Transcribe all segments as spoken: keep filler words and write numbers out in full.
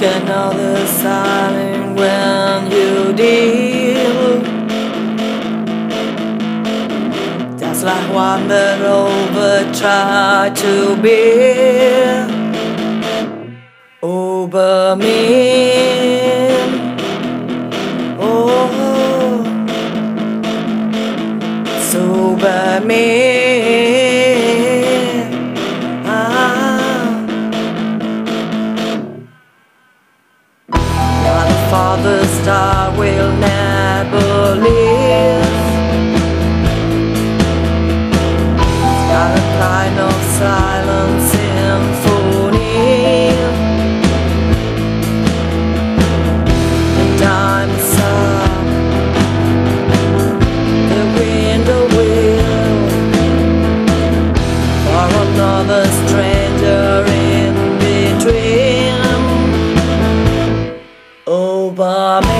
another silent when you deal. That's like one that over tried to be over me. Oh, it's over me. Father star will never live. It's got a kind of silent symphony. The time's up, the window will for another stranger in between. Over me,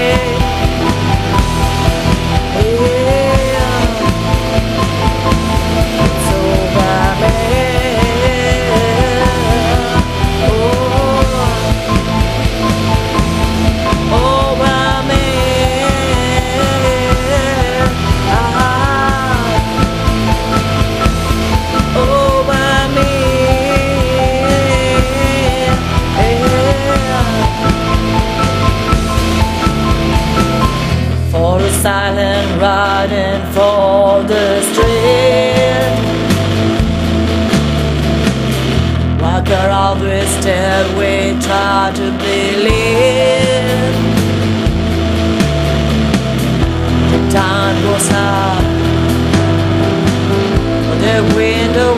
yeah. It's over me, oh, over me, ah, over me, yeah. For a silent riding for the street, like our always dead, we try to believe. The time goes out, the window